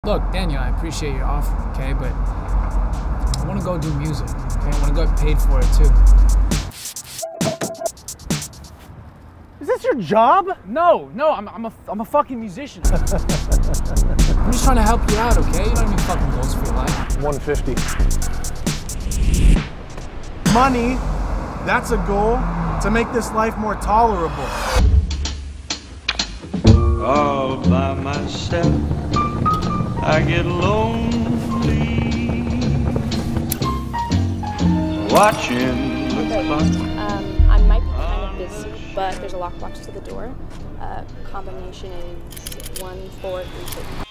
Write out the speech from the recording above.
Look, Daniel, I appreciate your offer, okay, but I want to go do music, okay? I want to get paid for it too. Is this your job? No, I'm a fucking musician. I'm just trying to help you out, okay? You don't have any fucking goals for your life. 150. Money, that's a goal to make this life more tolerable. All by myself, I get lonely watching the clock. I might be kind of busy, but there's a lockbox to the door. Combination is 1436.